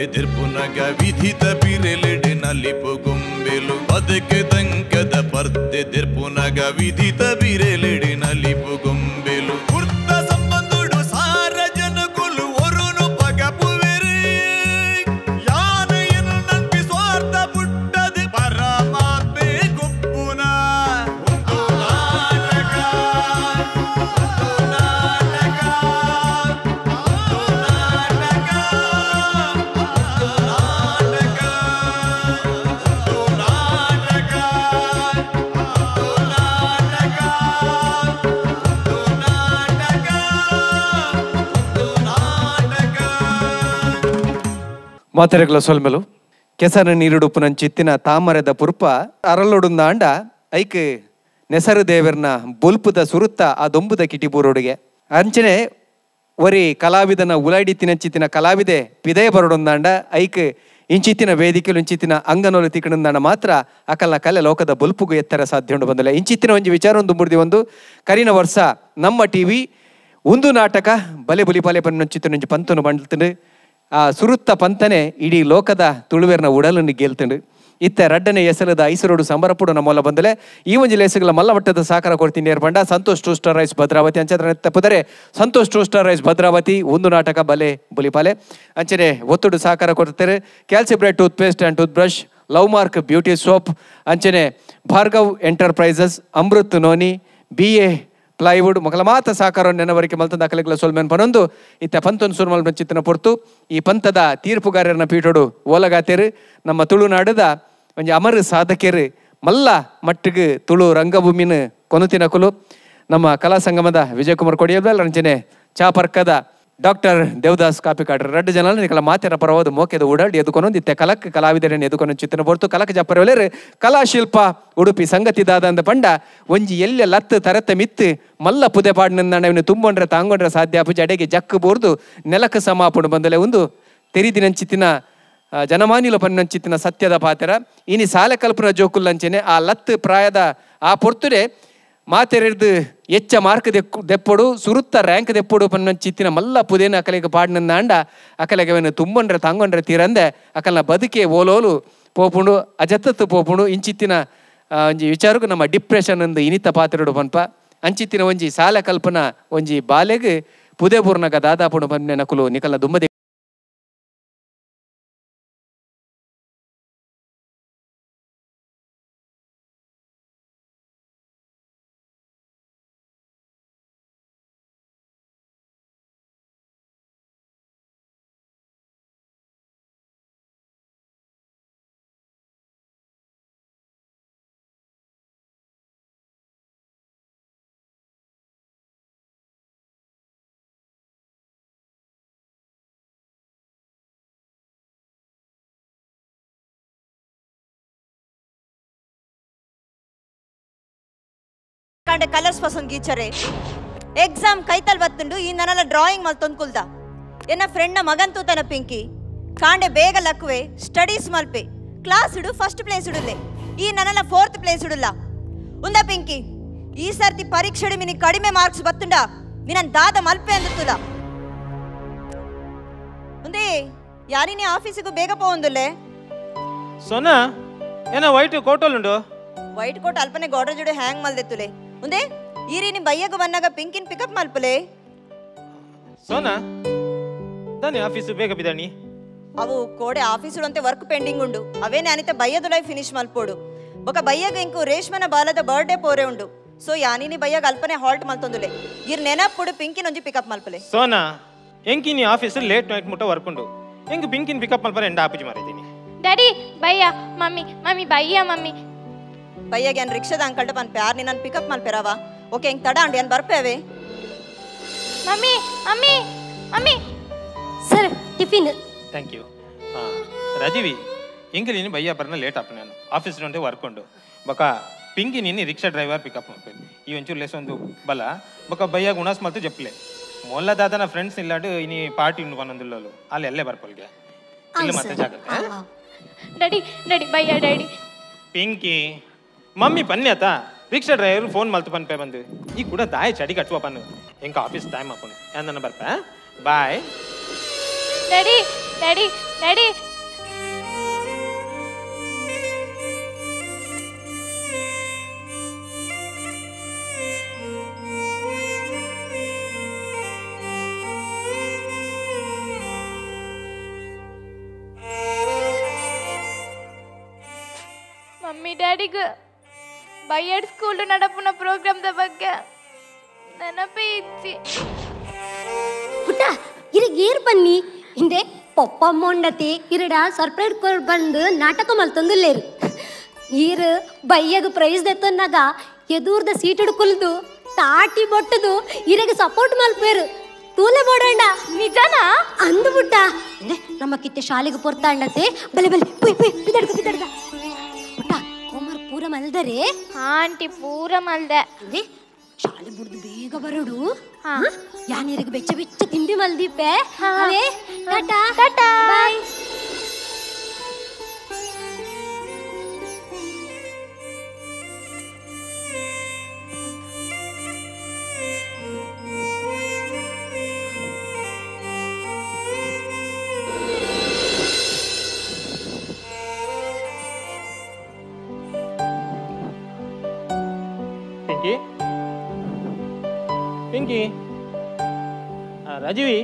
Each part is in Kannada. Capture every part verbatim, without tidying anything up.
ದಿರ್ಪುನಗ ವಿಧಿತ ಬಿರೆಲೆಡೆ ನಲಿಪು ಗೊಂಬೆಲು ಅದಕ್ಕೆ ದಂಕದ ಪರ್ದೆ ದಿರ್ಪುನಗ ವಿಧಿತ ಬಿರೆಲೆಡೆ ನಲಿಪು ಗೊಂಬೆಲು ಪುರ್ತ ಸಂಬಂಧುಡು ಸಾರ ಜನಕುಲು ಒರುನು ಪಗಪುವೆರೆ ಯಾನೆಯನ್ನು ನಂಬಿ ಸ್ವಾರ್ಥ ಪುಟ್ಟದೆ ಪರಮಾತ್ಮೆ ಗುಪ್ಪುನ ಮಾತೆರೆಗ್ಲ ಸೊಲ್ಮೆಲು ಕೆಸರ ನೀರುಡುಪುನಂಚಿತ್ತಿನ ತಾಮರದ ಪುರ್ಪ ಅರಳೊಡುಂದಾಂಡ ಐಕ್ ನೆಸರು ದೇವರ್ನ ಬೊಲ್ಪುದ ಸುರುತ್ತ ಆ ದೊಂಬುದ ಕಿಟಿಪೂರೋಡಿಗೆ ಅಂಚನೆ ಒರಿ ಕಲಾವಿದನ ಉಲಾಡಿ ತಿನಂಚಿತ್ತಿನ ಕಲಾವಿದೆ ಪಿದಯ ಬರಡೊಂದಾಂಡ ಐಕ್ ಇಂಚಿತ್ತಿನ ವೇದಿಕೆಲು ಇಂಚಿತ್ತಿನ ಅಂಗನೋಲು ತಿಕ್ಕಣಂದಾಂಡ ಮಾತ್ರ ಅಕಲ್ನ ಕಲೆ ಲೋಕದ ಬೊಲ್ಪುಗು ಎತ್ತರ ಸಾಧ್ಯ ಉಂಡು ಬಂದಿಲ್ಲ ಇಂಚಿತ್ತಿನ ಒಂಜಿ ವಿಚಾರ ಒಂದು ಮುರ್ದಿ ಒಂದು ಕರಿನ ವರ್ಷ ನಮ್ಮ ಟಿವಿ ಒಂದು ನಾಟಕ ಬಲೆ ಬುಲಿ ಪಾಲೆ ಪನ್ನೊಂಚಿತ್ತಿನ ಒಂಜಿ ಪಂತನು ಬಂಡ್ತಂಡು ಆ ಸುರುತ್ತ ಪಂತನೆ ಇಡೀ ಲೋಕದ ತುಳುವೆರ್ನ ಉಡಲನ್ನು ಗೆಲ್ತಂಡು ಇತ್ತ ರಡ್ಡನೆ ಎಸಲದ ಐಸರೋಡು ಸಂಬರಪುಡು ನಮ್ಮಲ್ಲ ಬಂದಲೆ ಈ ಒಂಜಿ ಲೇಸುಗಳ ಮಲ್ಲ ಮಟ್ಟದ ಸಾಕಾರ ಕೊಡ್ತೀನಿ ಏರ್ಪಂಡ Santosh two star rice Bhadravati ಅಂಚೆ ತಪ್ಪದರೆ Santosh two star rice Bhadravati ಒಂದು ನಾಟಕ ಬಲೆ ಬುಲಿಪಾಲೆ ಅಂಚನೆ ಒತ್ತುಡು ಸಾಕಾರ ಕೊಡ್ತಾರೆ ಕ್ಯಾಲ್ಸಿಬ್ರೇಟ್ toothpaste and toothbrush love mark beauty soap ಅಂಚನೆ Bhargav enterprises Amrut Noni B A plywood ಮೊಕಲ ಮಾತ ಸಾಕಾರ ನೆನವರಿಕೆ ಮಲ್ತದ ಅಕಲೆಗಳ ಸೊಲ್ಮೆನ್ ಪನೊಂದು ಇತ್ತ ಪಂತೊಂದು ಸುರ್ಮಲ್ ಚಿತ್ತನ ಪೊರ್ತು ಈ ಪಂಥದ ತೀರ್ಪುಗಾರರನ್ನ ಪೀಠೋಡು ಓಲಗಾತೆರು ನಮ್ಮ ತುಳುನಾಡದ ಒಂಜಿ ಅಮರ ಸಾಧಕೆರು ಮಲ್ಲ ಮಟ್ಟಿಗೆ ತುಳು ರಂಗಭೂಮಿನ ಕೊನುತಿನ ಕುಲು ನಮ್ಮ ಕಲಾ ಸಂಗಮದ ವಿಜಯಕುಮಾರ್ ಕೊಡಿಯಲ್ ರಂಜನೆ ಚಾಪರ್ಕದ ಡಾಕ್ಟರ್ ದೇವದಾಸ್ ಕಾಪಿಕಾಡ್ರ ರಡ್ಡು ಜನ ನಿಕಲ ಮಾತೆರ ಪರವಾದ ಮೋಕೆದ ಉಡಾಡಿ ಎದುಕೊಂಡೊಂದು ಇತ್ತೆ ಕಲಕ್ ಕಲಾವಿದರನ್ನು ಎದುಕೊಂಡು ಚಿತ್ತನ ಪೊರ್ತು ಕಲಕ ಜಪ್ಪರವಲೇರು ಕಲಾಶಿಲ್ಪ ಉಡುಪಿ ಸಂಗತಿದಾದ ಅಂದ ಪಂಡ ಒಂಜಿ ಎಲ್ಲ ಲತ್ತು ತರತ ಮಿತ್ತು ಮಲ್ಲ ಪುದೆ ಪಾಡಿನ ತುಂಬೊಂಡ್ರೆ ತಾಂಗೊಂಡ್ರೆ ಸಾಧ್ಯ ಪೂಜೆ ಅಡೆಗೆ ಜಕ್ಕು ಬೋರ್ದು ನೆಲಕ್ಕೆ ಸಮಾಪುಡು ಬಂದಲೆ ಒಂದು ತೆರಿದಿನಂಚಿತ್ತಿನ ಜನಮಾನಿಲ ಪನ್ನಂಚಿತ್ತಿನ ಸತ್ಯದ ಪಾತ್ರ ಇನಿ ಸಾಲೆ ಕಲ್ಪನ ಜೋಕುಲ್ಲಂಚೆನೆ ಆ ಲತ್ತು ಪ್ರಾಯದ ಆ ಪೊರ್ತುಡೆ ಮಾತೆರೆದು ಎಚ್ಚ ಮಾರ್ಕ್ ದೆಕ್ಕು ದೆಪ್ಪೊಡು ಸುರುತ್ತ ರ್ಯಾಂಕ್ ದೆಪ್ಪೊಡು ಪನ್ನಂಚಿತ್ತಿನ ಮಲ್ಲ ಪುದೇನ ಅಕಲೆಗೆ ಪಾಡಿನ ಅಂಡ ಅಕಲೆಗೆ ತುಂಬೊಂಡ್ರೆ ತಾಂಗೊಂಡ್ರೆ ತೀರಂದೆ ಅಕಲ್ನ ಬದುಕೆ ಓಲೋಲು ಪೋಪುಂಡು ಅಜತ್ತತ್ತು ಪೋಪುಂಡು ಇಂಚಿತ್ತಿನ ಒಂಜಿ ವಿಚಾರಕ್ಕೂ ನಮ್ಮ ಡಿಪ್ರೆಷನ್ ಅಂದು ಇನಿತ ಪಾತ್ರೆಡು ಪನ್ಪ ಅಂಚಿತ್ತಿನ ಒಂಜಿ ಸಾಲ ಕಲ್ಪನ ಒಂಜಿ ಬಾಲೆಗೆ ಪುದೆ ಪೂರ್ಣಗ ದಾದಾಪುಡು ಪನ್ನೆ ನಕುಲು ನಿಕಲ್ನ ದುಮ್ಮದೆ ಕಂಡೆ ಕಲರ್ಸ್ ಪಸಂದ್ ಗೀಚರೆ ಎಕ್ಸಾಮ್ ಕೈತಲ್ ಬತ್ತುಂಡು ಈ ನನ್ನಲ್ಲ ಡ್ರಾಯಿಂಗ್ ಮಲ್ ತೊಂದ್ಕುಲ್ದ ಎನ್ನ ಫ್ರೆಂಡ್ನ ಮಗಂತೂ ತನ ಪಿಂಕಿ ಕಾಂಡೆ ಬೇಗ ಲಕ್ವೆ ಸ್ಟಡೀಸ್ ಮಲ್ಪೆ ಕ್ಲಾಸ್ ಇಡು ಫಸ್ಟ್ ಪ್ಲೇಸ್ ಇಡುಲ್ಲೆ ಈ ನನ್ನಲ್ಲ ಫೋರ್ತ್ ಪ್ಲೇಸ್ ಇಡುಲ್ಲ ಉಂದ ಪಿಂಕಿ ಈ ಸರ್ತಿ ಪರೀಕ್ಷೆಡು ಮಿನಿ ಕಡಿಮೆ ಮಾರ್ಕ್ಸ್ ಬತ್ತುಂಡ ನಿನ್ನ ದಾದ ಮಲ್ಪೆ ಅಂದುತ್ತುಲ ಉಂದೇ ಯಾರಿನಿ ಆಫೀಸಿಗೂ ಬೇಗ ಪೋಂದುಲ್ಲೆ ಸೋನಾ ಏನ ವೈಟ್ ಕೋಟಲ್ ಉಂಡು ವೈಟ್ ಕೋಟ್ ಅಲ್ಪನೆ ಗೋಡ್ರ ಜೋಡಿ ಹ್ಯಾಂಗ್ ಮಲ್ದೆತ್ತುಲೆ ಉಂದೇ ಈ ರೀನಿ ಬಯ್ಯಗ ಬನ್ನಾಗ ಪಿಂಕಿನ್ ಪಿಕಪ್ ಮಲ್ಪಲೆ ಸೋನಾ ದಾನಿ ಆಫೀಸ್ ಬೇಗ ಬಿದಾನಿ ಅವು ಕೋಡೆ ಆಫೀಸುಡು ಅಂತೆ ವರ್ಕ್ ಪೆಂಡಿಂಗ್ ಉಂಡು ಅವೇನೆ ಅನಿತ ಬಯ್ಯದು ಲೈ ಫಿನಿಶ್ ಮಲ್ಪೋಡು ಬೊಕ ಬಯ್ಯಗ ಇಂಕು ರೇಷ್ಮನ ಬಾಲದ ಬರ್ಡೇ ಪೋರೆ ಉಂಡು ಸೊ ಯಾನಿನಿ ಬಯ್ಯಗ ಅಲ್ಪನೆ ಹಾಲ್ಟ್ ಮಲ್ತೊಂದುಲೆ ಇರ್ ನೆನಪುಡು ಪಿಂಕಿನ್ ಒಂಜಿ ಪಿಕಪ್ ಮಲ್ಪಲೆ ಸೋನಾ ಎಂಕಿನಿ ಆಫೀಸ್ ಲೇಟ್ ನೈಟ್ ಮುಟ್ಟ ವರ್ಕ್ ಉಂಡು ಎಂಕು ಪಿಂಕಿನ್ ಪಿಕಪ್ ಮಲ್ಪರೆ ಎಂಡ ಆಪುಜಿ ಮಾರಿದೀನಿ ಡ್ಯಾಡಿ ಬಯ್ಯ ಮಮ್ಮಿ ಮಮ್ಮಿ ಬಯ್ಯ ಮಮ್ಮಿ ಬಯ್ಯಗೆ ಏನ್ ರಿಕ್ಷಾದ ಅಂಕಲ್ಟ ಪನ್ ಪ್ಯಾರ್ ನಿನ್ನ ಪಿಕಪ್ ಮಲ್ಪೆರವ ಓಕೆ ಹೆಂಗ್ ತಡ ಅಂಡಿ ಏನ್ ಬರ್ಪೇವೆ mummy mummy mummy sir tiffin thank you Rajeevi ಇಂಕ ನೀನು ಬಯ್ಯ ಬರ್ನ ಲೇಟ್ ಆಪ ನಾನು ಆಫೀಸ್ ಉಂಟೆ ವರ್ಕ್ ಉಂಡು ಬೊಕ ಪಿಂಕಿ ನೀನು ರಿಕ್ಷಾ ಡ್ರೈವರ್ ಪಿಕಪ್ ಮಾಡ್ಬೇಕು ಈ ಒಂಚೂರು ಲೆಸ್ ಒಂದು ಬಲ ಬೊಕ ಬಯ್ಯ ಗುಣಸ್ ಮಲ್ತು ಜಪ್ಲೆ ಮೊಲ್ಲ ದಾದನ ಫ್ರೆಂಡ್ಸ್ ಇಲ್ಲಾಡು ಇನಿ ಪಾರ್ಟಿ ಉಂಡು ಬಂದೊಂದುಲ್ಲಲು ಅಲ್ಲಿ ಎಲ್ಲೇ ಬರ್ಪಲ್ಗೆ ಇಲ್ಲ ಮತ್ತೆ ಜಾಗತ್ತೆ ಡ್ಯಾಡಿ ಡ್ಯಾಡಿ ಬಯ್ಯ ಡ್ಯಾಡಿ ಪಿಂಕಿ ಮಮ್ಮಿ ಪನ್ಯತಾ ರಿಕ್ಷಾ ಡ್ರೈವರ್ ಫೋನ್ ಮಲ್ತು ಪನ್ಪೆ ಬಂದು ಈ ಕೂಡ ದಾಯ ಚಡಿ ಕಟ್ಟುವ ಪನ್ನು ಎಂಕ ಆಫೀಸ್ ಟೈಮ್ ಹಾಕೊಂಡು ನನ್ನ ಬರ್ಪ bye daddy daddy daddy mummy ಡ್ಯಾಡಿಗೆ ಬೈಯಡ್ ಸ್ಕೂಲ್ ನಡಪುನ ಪ್ರೋಗ್ರಾಮ್ದ ಬಗ್ಗೆ ನೆನಪೇ ಇಚ್ಚಿ ಪುಟ್ಟ ಇರಿಗೆ ಏರ್ ಬನ್ನಿ ಹಿಂದೆ ಪಪ್ಪಮ್ಮ ಉಂಡತಿ ಇರಡ ಸರ್ಪ್ರೈಸ್ ಕೊರ್ ಬಂದು ನಾಟಕ ಮಲ್ತೊಂದುಲ್ಲೇರು ಈರು ಬಯ್ಯಗ ಪ್ರೈಸ್ ದೆತ್ತನ್ನಾಗ ಎದೂರ್ದ ಸೀಟ್ ಹಿಡ್ಕೊಲ್ದು ತಾಟಿ ಬೊಟ್ಟದು ಇರಿಗೆ ಸಪೋರ್ಟ್ ಮಲ್ಪೇರು ತೂಲೆ ಬೋಡಂಡ ನಿಜನಾ ಅಂದು ಬುಟ್ಟ ಅಂದ್ರೆ ನಮ್ಮ ಕಿತ್ತೆ ಶಾಲೆಗೆ ಪೊರ್ತಾಂಡತೆ ಬಲೆ ಬಲೆ ಪುಯ್ ಪುಯ್ ಬಿದಡ್ಕ ಬಿದಡ್ಕ ಪುಟ್ಟ ಒಮ್ಮರ್ ಪೂರ ಮಲ್ದರೆ ಆಂಟಿ ಪೂರ ಮಲ್ದೆ ಅಂದ್ರೆ ಶಾಲೆ ಬಿಡ್ದು ಬೇಗ ಬರಡು ಯಾನಿರಿಗೆ ಬೆಚ್ಚ ಬೆಚ್ಚ ತಿಂಡಿ ಮಲ್ದಿಪ್ಪೆ ಅವೇ ಟಾಟಾ ಟಾಟಾ ಬಾಯ್ ಪಿಂಕಿ ಪಿಂಕಿ ರಾಜೀವಿ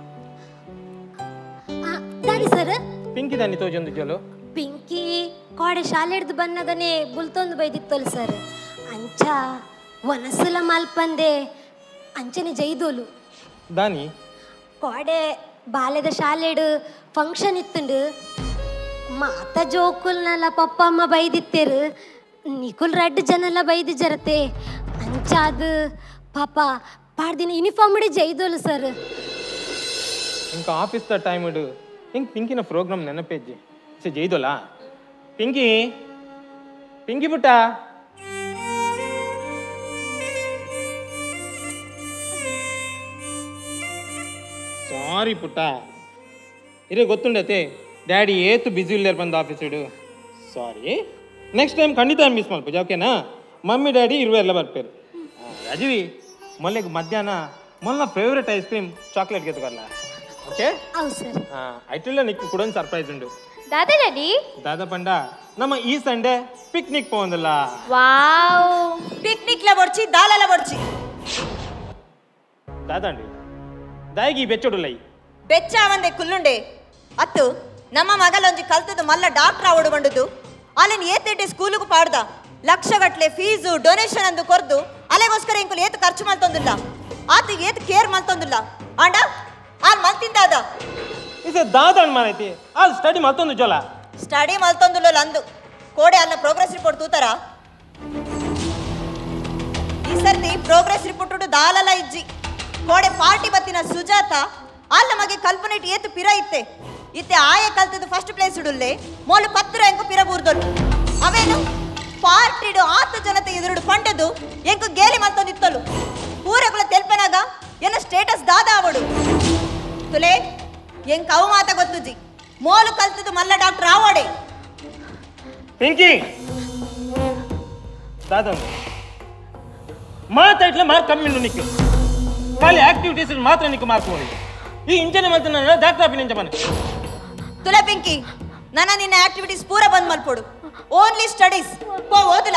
ದಾರಿ ಸರ್ ಪಿಂಕಿ ದಾನಿ ತೋಜೊಂದು ಜೋಲು ಪಿಂಕಿ ಕಾಡೆ ಶಾಲೆ ಹಿಡ್ದು ಬಂದಾಗನೆ ಬುಲ್ತೊಂದು ಬೈದಿತ್ತಲ್ಲ ಸರ್ ಅಂಚ ಒನಸಲ ಮಲ್ಪಂದೆ ಅಂಚನೆ ಜೈದೋಲು ದಾನಿ ಕಾಡೆ ಬಾಲ್ಯದ ಶಾಲೆಡು ಫಂಕ್ಷನ್ ಇತ್ತುಂಡು ಮಾತ ಜೋಕುಲ್ನಲ್ಲ ಪಪ್ಪ ಅಮ್ಮ ಬೈದಿತ್ತೇರು ನಿಕುಲ್ ರೆಡ್ ಜನೆಲ್ಲ ಬೈದು ಜರತೆ ಅಂಚಾದ ಪಾಪ ಪಾಡ್ದಿನ ಯೂನಿಫಾರ್ಮ್ ಇಡಿ ಜೈದೋಲು ಸರ್ ಇಂಕ ಆಫೀಸ್ ದ ಟೈಮ್ ಇಡು ಹಿಂಗೆ ಪಿಂಕಿನ ಪ್ರೋಗ್ರಾಮ್ ನೆನಪೇಜ್ಜಿ ಸೆ ಜೈದೋಲಾ ಪಿಂಕಿ ಪಿಂಕಿ ಪುಟ್ಟ ಸಾರಿ ಪುಟ್ಟ ಇರೇ ಗೊತ್ತುಂಡತೆ ಡ್ಯಾಡಿ ಏತು ಬ್ಯುಸಿ ಇಲ್ಲೇರು ಬಂದು ಆಫೀಸ್ ಇಡು ಸಾರಿ ನೆಕ್ಸ್ಟ್ ಟೈಮ್ ಖಂಡಿತ ಮಿಸ್ ಮಾಡ್ಬೋದು ಓಕೆನಾ ಮಮ್ಮಿ ಡ್ಯಾಡಿ ಇರುವೆ ಎಲ್ಲ ಬರ್ಪೇರು ರಾಜೀವಿ ಮೊನ್ನೆಗೆ ಮಧ್ಯಾಹ್ನ ಮೊನ್ನ ಫೇವ್ರೆಟ್ ಐಸ್ ಕ್ರೀಮ್ ಚಾಕ್ಲೇಟ್ ಗೆದ್ಕಲ್ಲ ಓಕೆ ಹೌದು ಸರ್ ಹಾಂ ಐಟಲ್ಲ ನಿಕ್ಕು ಕೂಡ ಒಂದು ಸರ್ಪ್ರೈಸ್ ಉಂಡು ದಾದಾ ಡ್ಯಾಡಿ ದಾದಾ ಪಂಡ ನಮ್ಮ ಈ ಸಂಡೇ ಪಿಕ್ನಿಕ್ పోందಲ್ಲ ವಾವ್ ಪಿಕ್ನಿಕ್ ಲ ಬೊಡ್ಚಿ ದಾಲಲ ಬೊಡ್ಚಿ ದಾದಾಂಡಿ ದಾಯಿಗಿ ಬೆಚ್ಚೊಡುಲೈ ಬೆಚ್ಚ ಅವಂದೆ ಕುಲ್ಲುಂಡೆ ಅತ್ತು ನಮ್ಮ ಮಗಲೊಂಜಿ ಕಲ್ತದು ಮಲ್ಲ ಡಾಕ್ಟರ್ ಆವಡು ಬಂಡುದು ಅಲ್ಲಿನ ಏತೇಟಿ ಸ್ಕೂಲಿಗೂ ಪಾಡ್ದ ಲಕ್ಷಗಟ್ಲೆ ಫೀಸು ಡೊನೇಷನ್ ಅಂದು ಕೊರ್ದು ಅಲೆಗೋಸ್ಕರ ಇಂಕುಲು ಏತು ಖರ್ಚು ಮಲ್ತೊಂದಿಲ್ಲ ಆತಿಗೆ ಏತು ಕೇರ್ ಮಲ್ತೊಂದಿಲ್ಲ ಆಂಡ ಆಲ್ ಮಲ್ತಿಂದಾದ ಇಸೆ ದಾದಾಂಡ್ ಮಾನೈತಿ ಆ ಸ್ಟಡಿ ಮತ್ತೊಂದು ಜೋಲ ಸ್ಟಡಿ ಮಲ್ತೊಂದುಲ್ಲ ಅಂದು ಕೋಡೆ ಅಲ್ಲ ಪ್ರೋಗ್ರೆಸ್ ರಿಪೋರ್ಟ್ ತೂತಾರ ಈ ಸರ್ತಿ ಪ್ರೋಗ್ರೆಸ್ ರಿಪೋರ್ಟ್ ದಾಲಲ ಇಜ್ಜಿ ಕೋಡೆ ಪಾರ್ಟಿ ಬತ್ತಿನ ಸುಜಾತ ಅಲ್ಲ ಮಗೆ ಕಲ್ಪನೆ ಏತು ಪಿರ ಇತ್ತೆ ಇತ್ತೆ ಆಯ ಕಲ್ತದ್ದು ಫಸ್ಟ್ ಪ್ಲೇಸ್ ಇಡುಲ್ಲೆ ಮೋಲು ಪತ್ರ ಎಂಕು ಪಿರ ಬೂರ್ದೊಲು ಅವೇನು ಪಾರ್ಟಿಡು ಆತ ಜನತೆ ಎದುರುಡು ಪಂಡದು ಎಂಕು ಗೇಲಿ ಮಲ್ತೊಂದಿತ್ತಲು ಊರಗುಳ ತೆಲ್ಪನಾಗ ಎನ್ನ ಸ್ಟೇಟಸ್ ದಾದ ಅವಡು ತುಲೆ ಎಂಕ ಅವು ಮಾತ ಗೊತ್ತುಜಿ ಮೋಲು ಕಲ್ತದ್ದು ಮಲ್ಲ ಡಾಕ್ಟರ್ ಆವಡೆ ಪಿಂಕಿ ದಾದಂದು ಮಾತಾಡ್ಲೆ ಮಾರ್ಕ್ ಕಮ್ಮಿ ನಿಕ್ಕು ಖಾಲಿ ಆಕ್ಟಿವಿಟೀಸ್ ಮಾತ್ರ ನಿಕ್ಕು ಮಾರ್ಕ್ ಹೋಗಿ ಈ ಇಂಚನೆ ಮಾತನ್ನ ಡಾಕ್ಟರ್ ಆಪಿನ ಇಂಚ ಮನೆ ತುಲೆ ಪಿಂಕಿ ನನ್ನ ನಿನ್ನ ಆಕ್ಟಿವಿಟೀಸ್ ಪೂರ ಬಂದ್ ಮಲ್ಪೋಡು ಓನ್ಲಿ ಸ್ಟಡೀಸ್ ಪೋ ಓದಲ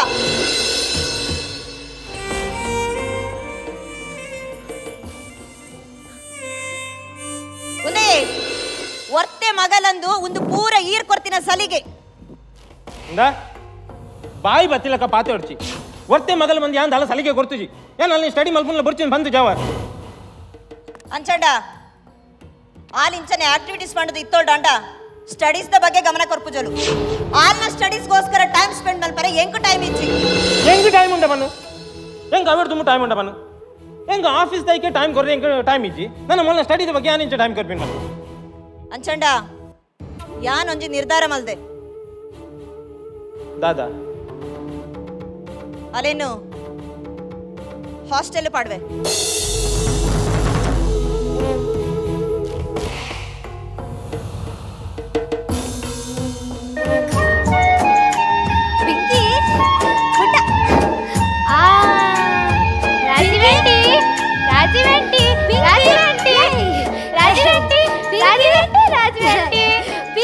ಉದೇ ಒರ್ತೆ ಮಗಲಂದು ಒಂದು ಪೂರ ಈರ್ ಕೊರ್ತಿನ ಸಲಿಗೆ ಇಂದ ಬಾಯಿ ಬತ್ತಿಲಕ್ಕ ಪಾತೆ ಹೊಡ್ಚಿ ಒರ್ತೆ ಮಗಲ ಮಂದಿ ಯಾಂದ ಅಲ್ಲ ಸಲಿಗೆ ಕೊಡ್ತುಜಿ ಏನ್ ಅಲ್ಲಿ ಸ್ಟಡಿ ಮಲ್ಪುಲ್ಲ ಬರ್ಚಿನ ಬಂದು ಜಾವ ಅಂಚಂಡ ಆಲಿಂಚನೆ ಆಕ್ಟಿವಿಟೀಸ್ ಮಾಡೋದು ಇತ್ತೋಲ್ಡ ಅಂಡ ಸ್ಟಡೀಸ್ ದ ಬಗ್ಗೆ ಗಮನ ಕೊರ್ಪುಜಲು ಆಲ್ನ ಸ್ಟಡೀಸ್ಗೋಸ್ಕರ ಟೈಮ್ ಸ್ಪೆಂಡ್ ಮಲ್ಪರೆ ಎಂಕು ಟೈಮ್ ಇಚ್ಚಿ ಹೆಂಗ್ ಟೈಮ್ ಉಂಡ ಬನ್ನು ಹೆಂಗ್ ಅವರ್ ತುಂಬ ಟೈಮ್ ಉಂಡ ಬನ್ನು ಹೆಂಗ್ ಆಫೀಸ್ ದೈಕೆ ಟೈಮ್ ಕೊರ್ರೆ ಹೆಂಗ್ ಟೈಮ್ ಇಜ್ಜಿ ನನ್ನ ಮೊನ್ನ ಸ್ಟಡಿ ಬಗ್ಗೆ ಯಾನ್ ಇಂಚ ಟೈಮ್ ಕೊರ್ಪಿನ ಅಂಚಂಡ ಯಾನ್ ಒಂಜಿ ನಿರ್ಧಾರ ಮಲ್ದೆ ದಾದಾ ಅಲ್ಲೇನು ಹಾಸ್ಟೆಲ್ ಪಾಡ್ವೆ ಪಿಂಕಿ ಪುಟ್ಟ ಆ ರಾಜೀವಂಟಿ ರಾಜೀವಂಟಿ ರಾಜೀವಂಟಿ ರಾಜೀವಂಟಿ ರಾಜೀವಂಟಿ ರಾಜೀವಂಟಿ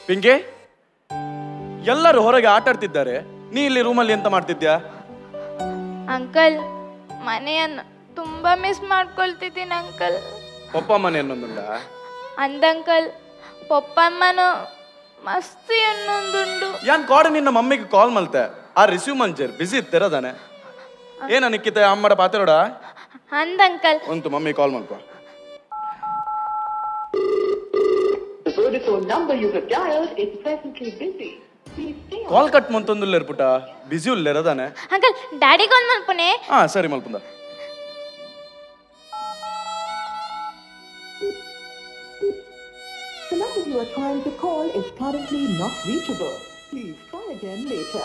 ಪಿಂಕಿ, ಎಲ್ಲರೂ ಹೊರಗೆ ಆಟ ಆಡ್ತಿದ್ದಾರೆ, ನೀ ಇಲ್ಲಿ ರೂಮಲ್ಲಿ ಎಂತ ಮಾಡ್ತಿದ್ಯಾ? ಅಂಕಲ್, ಮನೆಯನ್ನು ತುಂಬಾ ಮಿಸ್ ಮಾಡ್ಕೊಳ್ತಿದ್ದೀನಿ ಅಂಕಲ್. ಪಪ್ಪ ಮನೆ ಅನ್ನೊಂದುಂಡ? ಅಂದಂಕಲ್, ಪಪ್ಪಮ್ಮನು ಮಸ್ತಿ ಅನ್ನೊಂದುಂಡು. ಯಾನ್ ಕಾಡು ನಿನ್ನ ಮಮ್ಮಿಗೆ ಕಾಲ್ ಮಲ್ತೆ ಆ ರಿಸೀವ್ ಮಂಜರ್ ಬಿಸಿ ಇತ್ತಿರದಾನೆ. ಏನ ನಿಕ್ಕಿತ ಅಮ್ಮಡ ಪಾತ್ರೋಡ ಅಂದಂಕಲ್ ಒಂದು ಮಮ್ಮಿ ಕಾಲ್ ಮಲ್ಪ. ಕಾಲ್ ಕಟ್ ಮಂತೊಂದುಲ್ಲೇರ್ ಪುಟ, ಬಿಸಿ ಉಲ್ಲೇರದಾನೆ. ಅಂಕಲ್, ಡ್ಯಾಡಿ ಕಾಲ್ ಮಲ್ಪನೆ. ಹಾ ಸರಿ ಮಲ್ಪುಂದ. The number you are trying to call is currently not reachable. Please try again later.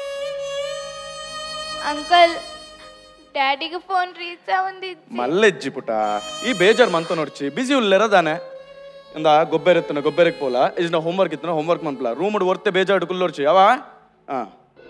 Uncle, ಡ್ಯಾಡಿಗೆ ಫೋನ್ ರೀಚ್ ಆವಂದಿದ್ದು. ಮಲ್ಲೆಜ್ಜಿ ಪುಟ, ಈ ಬೇಜಾರ್ ಮಂತ ನೋಡ್ಚಿ ಬಿಸಿ ಉಲ್ಲೇರದಾನೆ. ಇಂದ ಗೊಬ್ಬರ ಎತ್ತನ ಗೊಬ್ಬರಕ್ಕೆ ಪೋಲ ಇಜ್ನ ಹೋಮ್ವರ್ಕ್ ಇತ್ತನ ಹೋಮ್ವರ್ಕ್ ಮನ್ಪಲ ರೂಮ್ ಒರ್ತೆ ಬೇಜಾರು ಕುಲ್ಲೋರ್ಚಿ ಯಾವ ಹಾ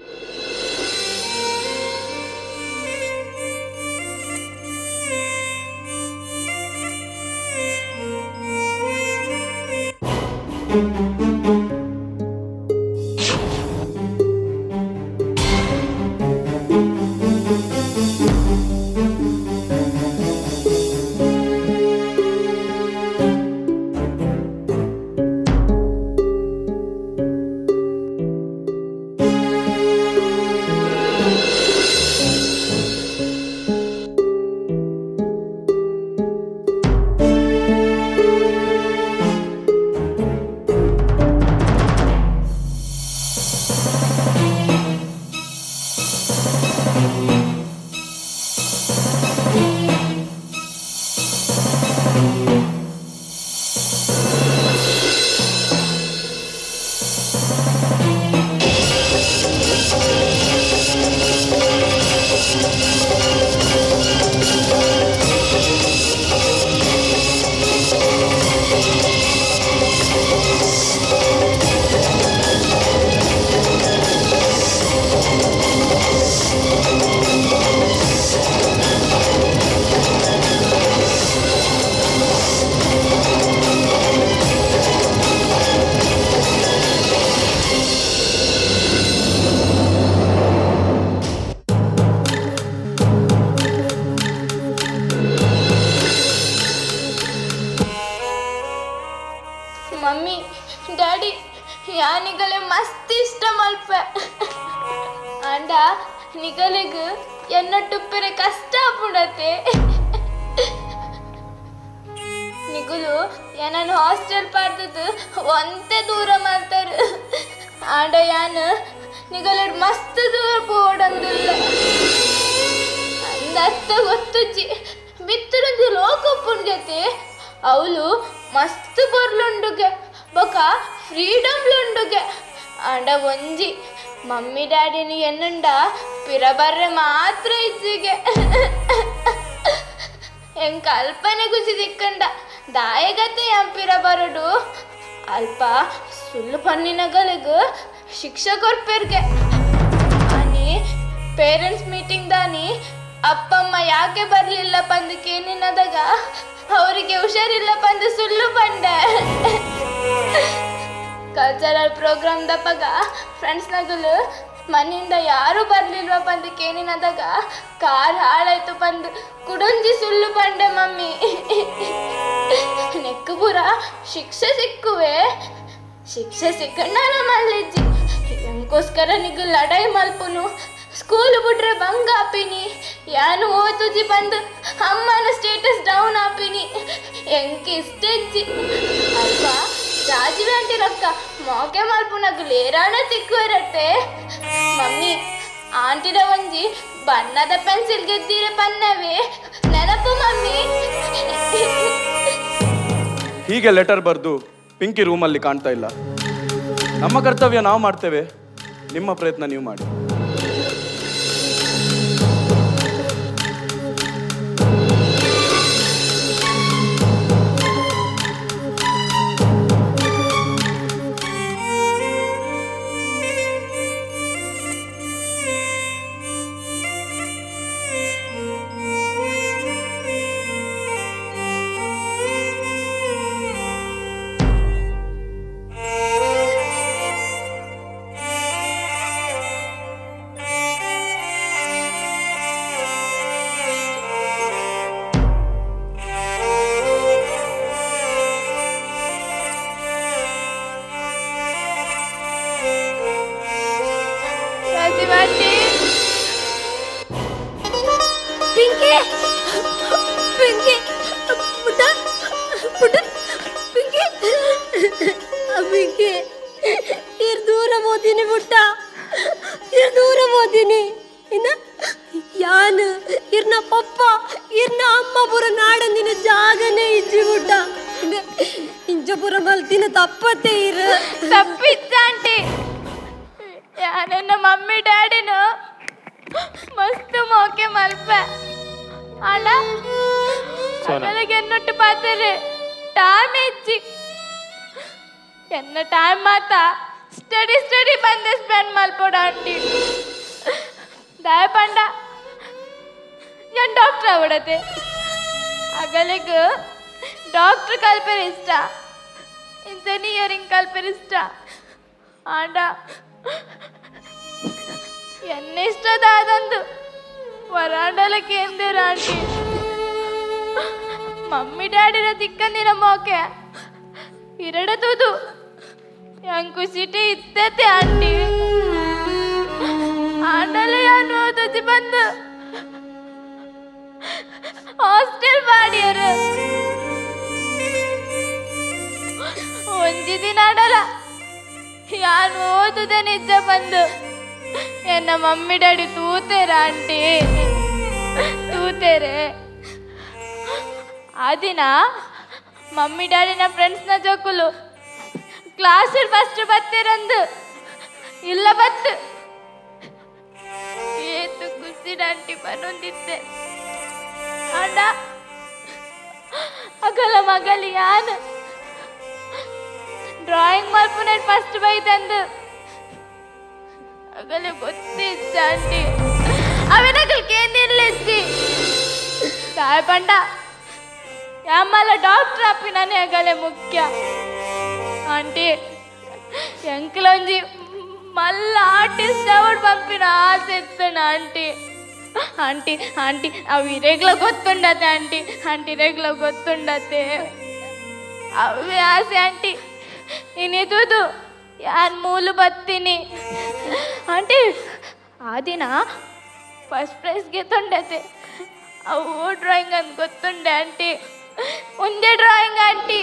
ಮಮ್ಮಿ, ಡ್ಯಾಡಿ ಯಾ ನಿಗಲೆ ಮಸ್ತ್ ಇಷ್ಟ ಮಲ್ಪ ಅಂಡ ನಿಗಲೆಗ್ ಎನ್ನ ಟುಪ್ಪರೆ ಕಷ್ಟ ಪುಡತೆ ನಿಗುಲು ಏನನ್ನು ಹಾಸ್ಟೆಲ್ ಪಾಡ್ದದು ಒಂತೆ ದೂರ ಮಾಡ್ತಾರೆ ಆಂಡ ಯಾನ್ ನಿಗಲೆಡ್ ಮಸ್ತ್ ದೂರ ಪೋಡಂದಿಲ್ಲ ಅಂದತ್ತ ಗೊತ್ತುಜ್ಜಿ ಬಿತ್ತರೊಂದು ಲೋಕ ಪುಂಡ್ಯತೆ ಅವಳು ಮಸ್ತ್ ಬರ್ಲುಂಡುಗೆ ಬೊಕ ಫ್ರೀಡಮ್ಲುಂಡುಗೆ ಆಂಡ ಒಂಜಿ ಮಮ್ಮಿ ಡ್ಯಾಡಿನಿ ಎನ್ನುಂಡ ಪಿರಬರ್ರೆ ಮಾತ್ರ ಇಜ್ಜಿಗೆ ಹೆಂಗ್ ಕಲ್ಪನೆ ಖುಷಿ ದಿಕ್ಕಂಡ ದಾಯಗತೆ ಎಂ ಪಿರಬರಡು ಅಲ್ಪ ಸುಳ್ಳು ಪನ್ನಿನಗಳಿಗ ಶಿಕ್ಷೆ ಕೊರ್ಪೆರ್ಗೆ ಆನಿ ಪೇರೆಂಟ್ಸ್ ಮೀಟಿಂಗ್ ದಾನಿ ಅಪ್ಪಮ್ಮ ಯಾಕೆ ಬರ್ಲಿಲ್ಲ ಪಂದಕ್ಕೆ ಏನಿನ್ನದಾಗ ಅವರಿಗೆ ಹುಷಾರಿಲ್ಲ ಬಂದು ಸುಳ್ಳು ಬಂಡೆ ಕಲ್ಚರಲ್ ಪ್ರೋಗ್ರಾಮ್ ದಪ್ಪಗ ಫ್ರೆಂಡ್ಸ್ ನಗಲು ಮನೆಯಿಂದ ಯಾರು ಬರ್ಲಿಲ್ವ ಬಂದಕ್ಕೆ ಏನಿನದಾಗ ಕಾರ್ ಹಾಳಾಯ್ತು ಬಂದು ಕುಡಂಜಿ ಸುಳ್ಳು ಬಂಡೆ ಮಮ್ಮಿ ನೆಕ್ಕು ಪುರ ಶಿಕ್ಷೆ ಸಿಕ್ಕುವೆ ಶಿಕ್ಷೆ ಸಿಕ್ಕಣ್ಣ ಮಲ್ಲಿಜ್ಜಿ ಹೆಂಗೋಸ್ಕರ ನಿಗು ಲಡೈ ಮಲ್ಪುನು ಸ್ಕೂಲ್ ಬಿಟ್ರೆ ಬಂಗ್ ಆಪಿನಿ ಯಾನು ಓದುಜಿ ಬಂದು ಅಮ್ಮನ ಸ್ಟೇಟಸ್ ಡೌನ್ ಆಪಿನಿ ಹೆಂಗೆ ಇಷ್ಟೆಜ್ಜಿ ಅಲ್ವಾ ರಾಜೀವ್ ಆಂಟಿ ರೊಕ್ಕ ಮೋಕೆ ಮಲ್ಪುನಗು ಲೇರಾಣ ತಿಕ್ಕುವರಟ್ಟೆ ಮಮ್ಮಿ ಆಂಟಿದ ಒಂಜಿ ಬಣ್ಣದ ಪೆನ್ಸಿಲ್ ಗೆದ್ದಿರೆ ಪನ್ನವೇ ನೆನಪು ಮಮ್ಮಿ ಹೀಗೆ ಲೆಟರ್ ಬರೆದು ಪಿಂಕಿ ರೂಮಲ್ಲಿ ಕಾಣ್ತಾ ಇಲ್ಲ. ನಮ್ಮ ಕರ್ತವ್ಯ ನಾವು ಮಾಡ್ತೇವೆ, ನಿಮ್ಮ ಪ್ರಯತ್ನ ನೀವು ಮಾಡಿ. ಶಿವಾಜಿ ಪಿಂಕಿ ಪಿಂಕಿ ಪುಟ್ಟ ಪುಟ್ಟ ಪಿಂಕಿ ಪಿಂಕಿ ಇರ್ ದೂರ ಓದಿನಿ ಪುಟ್ಟ ಇರ್ ದೂರ ಓದಿನಿ ಇನ್ನ ಯಾನ್ ಇರ್ನ ಪಪ್ಪ ಇರ್ನ ಅಮ್ಮ ಪುರ ನಾಡಂದಿನ ಜಾಗನೇ ಇಜ್ಜಿ ಪುಟ್ಟ ಇಂಜಪುರ ಮಲ್ತಿನ ತಪ್ಪತ್ತೆ ಇರ ತಪ್ಪಿತ್ತ ಆಂಟಿ ನನ್ನ ಮಮ್ಮಿ ಡ್ಯಾಡಿನು ಮಸ್ತ್ ಮೋಕೆ ಮಲ್ಪೆ ಅಣ್ಣ ಅದಕ್ಕೆ ಎನ್ನೊಟ್ಟು ಪಾತ್ರೆ ಟೈಮ್ ಹೆಚ್ಚಿ ಎನ್ನ ಟೈಮ್ ಮಾತ ಸ್ಟಡಿ ಸ್ಟಡಿ ಬಂದೆ ಸ್ಪೆಂಡ್ ಮಲ್ಪೋಡ ಆಂಟಿ ದಯಪಂಡ ഞാൻ ഡോക്ടർ ആവടത്തെ അകലേക്ക് ഡോക്ടർ കൽപ്പന ഇഷ്ട ಇಂಜಿನಿಯರಿಂಗ್ ಕಲ್ಪನೆ ಇಷ್ಟ ಆಂಡ ಎನ್ನ ಇಷ್ಟದಾದಂದು ವರಾಂಡಲಕ್ಕೆ ಎಂದೇರ ಆಂಟಿ ಮಮ್ಮಿ ಡ್ಯಾಡಿನ ದಿಕ್ಕಂದಿನ ಮೋಕೆ ಇರಡದುದು ಎಂಕು ಸಿಟಿ ಇತ್ತತೆ ಆಂಟಿ ಆಂಡಲೆ ಯಾನು ಓದಿ ಬಂದು ಹಾಸ್ಟೆಲ್ ಮಾಡಿಯರು ಒಂಜಿ ದಿನ ಆಡಲ್ಲ ಯಾನು ಓದುದೆ ನಿಜ ಬಂದು ಎನ್ನ ಮಮ್ಮಿ ಡ್ಯಾಡಿ ತೂತೇರ ಆಂಟಿ ತೂತೇರೆ ಆ ದಿನ ಮಮ್ಮಿ ಡ್ಯಾಡಿನ ಫ್ರೆಂಡ್ಸ್ನ ಜೋಕುಲು ಕ್ಲಾಸಲ್ಲಿ ಫಸ್ಟ್ ಬತ್ತೇರಂದು ಇಲ್ಲ ಬತ್ತು ಏತು ಖುಷಿ ಆಂಟಿ ಬನ್ನೊಂದಿದ್ದೆ ಆಂಡ ಅಗಲ ಮಗಲಿ ಯಾನು ಡ್ರಾಯಿಂಗ್ ಮಲ್ಪುನ ಫಸ್ಟ್ ಬೈದಂದು ಅಗಲೆ ಗೊತ್ತಿದ್ದ ಆಂಟಿ ಅವನಗಲ್ ಕೇಂದಿರ್ಲಿಚ್ಚಿ ಸಾಯ ಪಂಡ ಯಾಮಲ್ಲ ಡಾಕ್ಟರ್ ಅಪ್ಪಿನೇ ಅಗಲೆ ಮುಖ್ಯ ಆಂಟಿ ಎಂಕ್ಲೊಂಜಿ ಮಲ್ಲ ಆರ್ಟಿಸ್ಟ್ ಅವಾರ್ಡ್ ಪಂಪಿನ ಆಸೆ ಇತ್ತಣ ಆಂಟಿ ಆಂಟಿ ಆಂಟಿ ಅವು ಇರೆಗ್ಲ ಗೊತ್ತುಂಡತೆ ಆಂಟಿ ಆಂಟಿ ರೆಗ್ಲ ಗೊತ್ತುಂಡತೆ ಅವೇ ಆಸೆ ಆಂಟಿ ಇನ್ನಿದುದು ಯಾನ್ ಮೂಲು ಬತ್ತೀನಿ ಆಂಟಿ ಆ ದಿನ ಫಸ್ಟ್ ಪ್ರೈಸ್ಗೆ ತೊಂಡತೆ ಅವು ಡ್ರಾಯಿಂಗ್ ಅಂತ ಗೊತ್ತುಂಡೆ ಆಂಟಿ ಒಂದೇ ಡ್ರಾಯಿಂಗ್ ಆಂಟಿ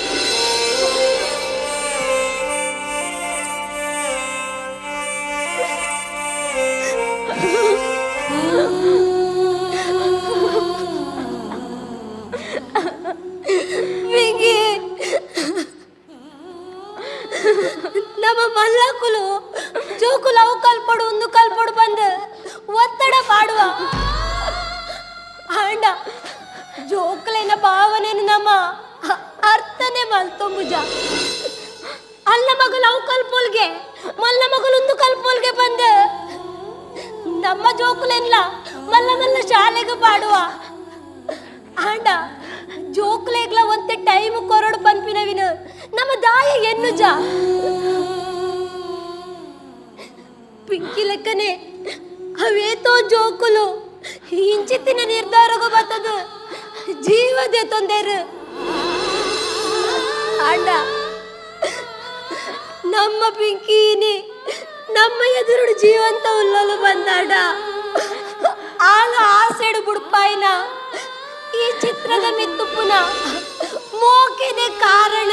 ನಮ್ಮ ಮಲ್ಲಕುಲು ಜೋಕುಲು ಅವು ಕಲ್ಪಡು ಒಂದು ಕಲ್ಪಡು ಬಂದು ಒತ್ತಡ ಪಾಡುವ ಆಂಡ ಜೋಕುಲಿನ ಭಾವನೆಯನ್ನು ನಮ್ಮ ಅರ್ಥನೇ ಮಲ್ತೊಂಬುಜ ಅಲ್ಲ ಮಗಲು ಅವು ಕಲ್ಪೋಲ್ಗೆ ಮಲ್ಲ ಮಗಲು ಒಂದು ಕಲ್ಪೋಲ್ಗೆ ಬಂದು ನಮ್ಮ ಜೋಕುಲೆಲ್ಲ ಮಲ್ಲ ಮಲ್ಲ ಶಾಲೆಗೆ ಪಾಡುವ ಆಂಡ ಜೋಕುಲೆಗ್ಲ ಒಂತೆ ಟೈಮ್ ಕೊರಡು ಪಂಪಿನವಿನ ನಮ್ಮ ದಾಯ ಎನ್ನುಜ ಪಿಂಕಿ ಲೆಕ್ಕನೆ ಅವೇತೋ ಜೋಕುಲು ಇಂಚಿತ್ತಿನ ನಿರ್ಧಾರಗೂ ಬರ್ತದ ಜೀವದೇ ತೊಂದರೆ ಆಂಡ ನಮ್ಮ ಪಿಂಕಿನಿ ನಮ್ಮ ಎದುರು ಜೀವಂತ ಉಲ್ಲಲು ಬಂದಾಡ ಆಗ ಆಸೆಡು ಬುಡ್ಪಾಯಿನ ಈ ಚಿತ್ರದ ಮಿತ್ತುಪುನ ಮೋಕೆದೆ ಕಾರಣ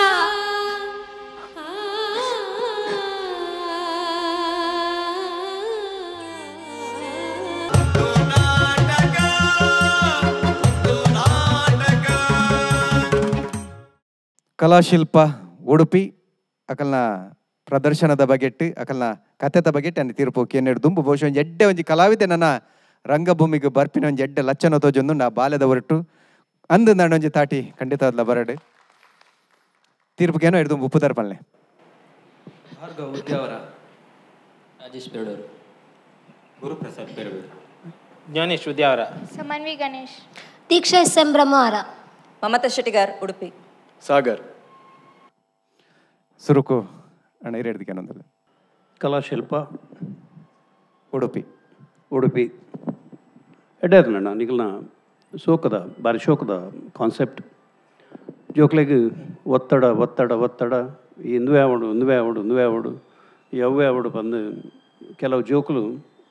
ಕಲಾಶಿಲ್ಪ ಉಡುಪಿ ಅಕಲ್ನ ಪ್ರದರ್ಶನದ ಬಗೆಟ್ಟು ಅಕಲ್ನ ಕಥೆದ ಬಗೆಟ್ಟು ಅನ್ನ ತೀರ್ಪು ಕೆನ್ನೆಡು ದುಂಬು ಬಹುಶಃ ಒಂದು ಎಡ್ಡೆ ಒಂಜಿ ಕಲಾವಿದೆ ನನ್ನ ರಂಗಭೂಮಿಗೆ ಬರ್ಪಿನ ಒಂಜಿ ಎಡ್ಡೆ ಲಚ್ಚನ ತೋಜೊಂದು ನಾ ಬಾಲ್ಯದ ಹೊರಟು ಅಂದು ನಾನೊಂಜಿ ತಾಟಿ ಖಂಡಿತ ಅದ್ಲ ಬರಡು ತೀರ್ಪುಗೇನೋ ಹಿಡಿದು ಉಪ್ಪು ತರ್ಪಲ್ಲೆ ಭಾರ್ಗವ ಉದ್ಯಾವರ ರಾಜೇಶ್ ಬೇಡೂರು ಗುರುಪ್ರಸಾದ್ ಬೇಡೂರು ಜ್ಞಾನೇಶ್ ಉದ್ಯಾವರ ಸಮನ್ವಿ ಗಣೇಶ್ ದೀಕ್ಷಾ ಎಸ್ ಎಂ ಬ್ರಹ್ಮವಾರ ಮಮತಾ ಶೆಟ್ಟಿಗಾರ್ ಉಡುಪಿ ಸಾಗರ್ ಸುರುಕು ಅಣ್ಣ ಹಿರಿಯಡ್ದಿಕೇನೊಂದಲ್ಲ ಕಲಾಶಿಲ್ಪ ಉಡುಪಿ ಉಡುಪಿ ಎಡ್ಡಾರಣ್ಣ ನಿಗಲ್ನ ಶೋಕದ ಭಾರಿ ಶೋಕದ ಕಾನ್ಸೆಪ್ಟ್ ಜೋಕ್ಲೆಗ್ ಒತ್ತಡ ಒತ್ತಡ ಒತ್ತಡ ಇಂದುವೆ ಆವಡು ಇಂದುವೆ ಆವಡು ಇಂದುವೆ ಆವಡು ಯವ್ವೆ ಆವಡು ಬಂದು ಕೆಲವು ಜೋಕುಲು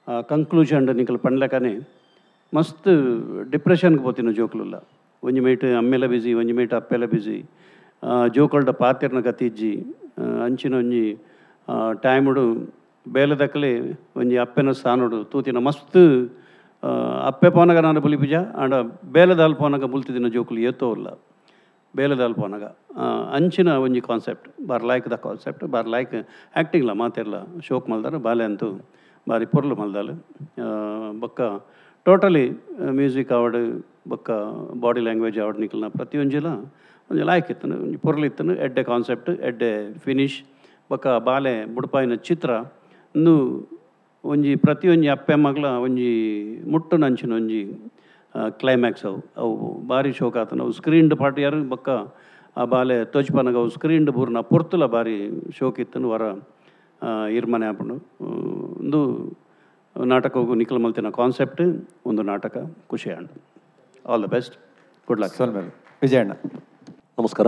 ಕಂಕ್ಲೂಷನ್ ನಿಕಲ್ ಪಂಡ್ಲಕನೆ ಮಸ್ತ್ ಡಿಪ್ರೆಷನ್ಗೆ పోతిನ ಜೋಕ್ಲುಲ್ಲ ಒಂಜಿ ಮೇಟ್ ಅಮ್ಮೆಲ ಬಿಸಿ ಒಂಜಿ ಮೇಟ್ ಅಪ್ಪೆಲ ಬಿಸಿ ಜೋಕಲ್ಡ ಪಾತೆರ್ನ ಗತಿಜ್ಜಿ ಅಂಚಿನ ಒಂಜಿ ಟೈಮುಡು ಬೇಲೆ ದಕ್ಕಲೆ ಒಂಜಿ ಅಪ್ಪೆನ ಸ್ಥಾನಡು ತೂತಿನ ಮಸ್ತ್ ಅಪ್ಪೆ ಪೋನಗ ನಾನು ಬುಲಿಪಿಜ ಆಂಡ ಬೇಲೆದಾಲ್ ಪೋನಗ ಬುಲ್ತಿದಿನ ಜೋಕುಲು ಏತೋಲ್ಲ ಬೇಲೆದಾಲ್ ಪೋನಗ ಅಂಚಿನ ಒಂಜಿ ಕಾನ್ಸೆಪ್ಟ್ ಬಾರ್ ಲೈಕ್ ದ ಕಾನ್ಸೆಪ್ಟ್ ಬಾರ್ ಲೈಕ್ ಆ್ಯಕ್ಟಿಂಗ್ಲ ಮಾತೆರ್ಲ ಶೋಕ್ ಮಲ್ದಾರ ಬಾಲೆ ಅಂತೂ ಬಾರಿ ಪೊರ್ಲು ಮಲ್ದಾಲು ಬೊಕ್ಕ ಟೋಟಲಿ ಮ್ಯೂಸಿಕ್ ಅವಾರ್ಡ್ ಬೊಕ್ಕ ಬಾಡಿ ಲ್ಯಾಂಗ್ವೇಜ್ ಅವಾರ್ಡ್ ನಿಕಲ್ನ ಪ್ರತಿಯೊಂಜಿಲ ಒಂಜಿ ಲಾಯ್ಕ್ ಇತ್ತನು ಒಂಜಿ ಪೊರ್ಲು ಇತ್ತನು ಎಡ್ಡೆ ಕಾನ್ಸೆಪ್ಟ್ ಎಡ್ಡೆ ಫಿನಿಶ್ ಬೊಕ್ಕ ಬಾಲೆ ಬುಡ್ಪಾಯಿನ ಚಿತ್ರ ಇಂದು ಒಂಜಿ ಪ್ರತಿಯೊಂಜಿ ಅಪ್ಪೆ ಮಗ್ಲ ಒಂಜಿ ಮುಟ್ಟು ನಂಚಿನ ಒಂಜಿ ಕ್ಲೈಮ್ಯಾಕ್ಸ್ ಅವು ಅವು ಭಾರಿ ಶೋಕ ಆತನ ಅವು ಸ್ಕ್ರೀನ್ಡ್ ಪಾರ್ಟಿಯಾರು ಬೊಕ್ಕ ಆ ಬಾಲೆ ತೋಜ್ಪನಗ ಅವು ಸ್ಕ್ರೀನ್ಡ್ ಬೂರ್ನ ಪೊರ್ತುಲ ಭಾರಿ ಶೋಕ್ ಇತ್ತನು ವರ ಇರ್ಮನೆ ಆಪುಂಡು ಒಂದು ನಾಟಕ ಹೋಗು ನಿಖಲ್ ಮಲ್ತಿನ ಕಾನ್ಸೆಪ್ಟ್ ಒಂದು ನಾಟಕ ಖುಷಿ ಅಣ್ಣ all the best good luck sir ವಿಜಯಣ್ಣ ನಮಸ್ಕಾರ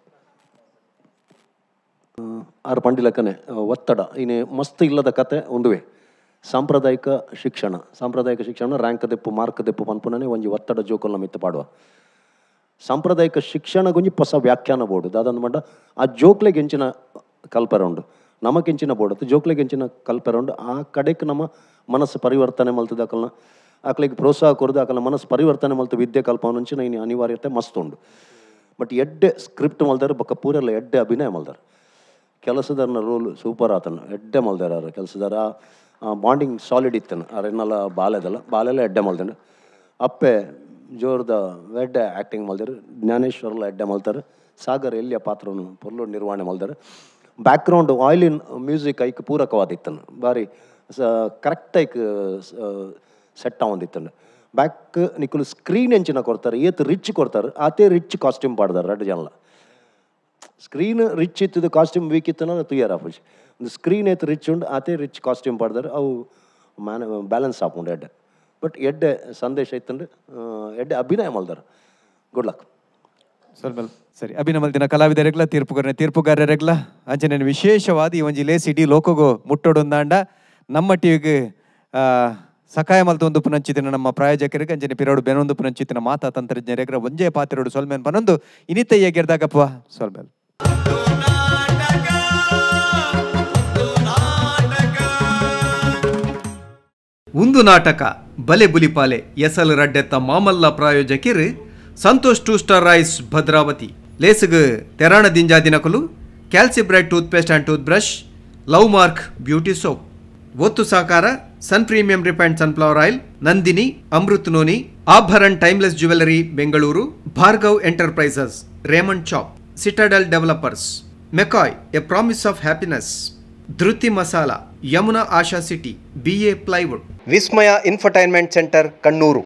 ಆರು ಪಂಡಿ ಲೆಕ್ಕನೆ ಒತ್ತಡ ಇನ್ನು ಮಸ್ತ್ ಇಲ್ಲದ ಕತೆ ಒಂದುವೆ ಸಾಂಪ್ರದಾಯಿಕ ಶಿಕ್ಷಣ ಸಾಂಪ್ರದಾಯಿಕ ಶಿಕ್ಷಣ ರ್ಯಾಂಕ್ ದೆಪ್ಪು ಮಾರ್ಕ್ ದೆಪ್ಪು ಪನ್ಪುನನೆ ಒಂಜಿ ಒತ್ತಡ ಜೋಕಲ್ನ ಮಿತ್ತು ಪಾಡುವ ಸಾಂಪ್ರದಾಯಿಕ ಶಿಕ್ಷಣ ಗೊಂಜಿ ಹೊಸ ವ್ಯಾಖ್ಯಾನ ಬೋರ್ಡು ದಾದಂದು ಮಂಡ ಆ ಜೋಕ್ಲೆಗೆ ಎಂಚಿನ ಕಲ್ಪರ ಉಂಡು ನಮಗೆಂಚಿನ ಬೋರ್ಡು ಜೋಕ್ಲೆಗೆ ಎಂಚಿನ ಕಲ್ಪರ ಉಂಡು ಆ ಕಡೆಗೆ ನಮ್ಮ ಮನಸ್ಸು ಪರಿವರ್ತನೆ ಮಲ್ತದ ಅಕಲ್ನ ಆಕಲಿಗೆ ಪ್ರೋತ್ಸಾಹ ಕೊರದು ಆಕಲ ಮನಸ್ಸು ಪರಿವರ್ತನೆ ಮಲ್ತು ವಿದ್ಯೆ ಕಲ್ಪನಂಚಿನ ಇನ್ನು ಅನಿವಾರ್ಯತೆ ಮಸ್ತ್ ಉಂಡು ಬಟ್ ಎಡ್ಡೆ ಸ್ಕ್ರಿಪ್ಟ್ ಮಲ್ದಾರೆ ಬೊಕ್ಕ ಪೂರೆಲ್ಲ ಎಡ್ಡೆ ಅಭಿನಯ ಮಲ್ದಾರೆ ಕೆಲಸದಾರನ ರೋಲ್ ಸೂಪರ್ ಆತನ ಎಡ್ಡೆ ಮಲ್ದಾರ ಕೆಲಸದಾರ ಬಾಂಡಿಂಗ್ ಸಾಲಿಡ್ ಇತ್ತನು ಅರೆನ್ನೆಲ್ಲ ಬಾಲೆದಲ್ಲ ಬಾಲೆಲ್ಲ ಎಡ್ಡೆ ಮಲ್ದಂಡು ಅಪ್ಪೆ ಜೋರ್ದ ಎಡ್ಡೆ ಆ್ಯಕ್ಟಿಂಗ್ ಮಲ್ದಾರೆ ಜ್ಞಾನೇಶ್ವರಲ್ಲ ಎಡ್ಡೆ ಮಲ್ತಾರೆ ಸಾಗರ್ ಎಲ್ಲಿಯ ಪಾತ್ರವನ್ನು ಪೊರ್ಲು ನಿರ್ವಹಣೆ ಮಲ್ದಾರೆ ಬ್ಯಾಕ್ಗ್ರೌಂಡ್ ಆಯಿಲಿನ್ ಮ್ಯೂಸಿಕ್ ಐಕ್ ಪೂರಕವಾದಿತ್ತನು ಬಾರಿ ಕರೆಕ್ಟ್ ಐಕ್ ಸೆಟ್ ಆವಂದಿತ್ತನು ಬ್ಯಾಕ್ ನಿಕ್ಕಲು ಸ್ಕ್ರೀನ್ ಎಂಚಿನ ಕೊಡ್ತಾರೆ ಏತ್ ರಿಚ್ ಕೊಡ್ತಾರೆ ಆತೇ ರಿಚ್ ಕಾಸ್ಟ್ಯೂಮ್ ಪಾಡ್ದಾರೆ ಎರಡು ಜನ ಸ್ಕ್ರೀನ್ ರಿಚ್ ಇತ್ತದು ಕಾಸ್ಟ್ಯೂಮ್ ವೀಕ್ ಇತ್ತನ ತುಯ್ಯಾರ ಆಫ್ ಒಂದು ಸ್ಕ್ರೀನ್ ಏತ್ ರಿಚ್ ಉಂಡು ಆತೇ ರಿಚ್ ಕಾಸ್ಟ್ಯೂಮ್ ಪಾಡ್ದಾರೆ ಅವು ಮ್ಯಾನ ಬ್ಯಾಲೆನ್ಸ್ ಆಪುಂಡು ಎಡ್ಡೆ ಬಟ್ ಎಡ್ಡೆ ಸಂದೇಶ ಇತ್ತಂಡು ಎಡ್ಡೆ ಅಭಿನಯ ಮಲ್ದಾರೆ ಗುಡ್ ಲಕ್ ಸ್ವಲ್ಪ ಸರಿ ಅಭಿನಯ ಮಲ್ದಿನ ಕಲಾವಿದರೆಗ್ಲ ತೀರ್ಪುಗಾರನೆ ತೀರ್ಪುಗಾರರೆಗ್ಲ ಅಂಚನೆ ವಿಶೇಷವಾದ ಈ ಒಂಜಿ ಲೇಸ್ ಇಡೀ ಲೋಕಗು ಮುಟ್ಟೊಡೊಂದಾಂಡ ನಮ್ಮ ಟಿವಿಗೆ ಸಕಾಯ ಮಲ್ತೊಂದು ಪುನಂಚಿತಿನ ನಮ್ಮ ಪ್ರಾಯೋಜಕರಿಗೆ ಅಂಜನೆ ಪಿರೋಡು ಬೆನೊಂದು ಪುನಂಚಿತಿನ ಮಾತಾ ತಂತ್ರಜ್ಞರೆಗ್ರ ಒಂಜೇ ಪಾತ್ರೆಡು ಸೊಲ್ಮೇನ್ ಪನೊಂದು ಇನಿತಯ್ಯ ಗೆರ್ದಾಗಪ್ಪ ಸೊಲ್ಮೇಲ್ ಒಂದು ನಾಟಕ ಬಲೆ ಬುಲಿಪಾಲೆ ಎಸಲ್ ರಡ್ಡೆತ್ತ ಮಾಮಲ್ಲ ಪ್ರಾಯೋಜಕಿರು Santosh two star rice Bhadravathi ಲೇಸುಗು ತೆರಾಣ ದಿಂಜಾದಿನಕಲು Calcibright toothpaste and toothbrush love mark beauty soap ಒತ್ತು ಸಹಕಾರ sun premium refined sunflower oil Nandini Amrit noni Abharan timeless jewellery Bengaluru Bhargav enterprises Raymond ಚಾಪ್ Citadel developers McCoy a promise of happiness Dhruti masala Yamuna Asha city BA plywood Vismaya infotainment centre Kannur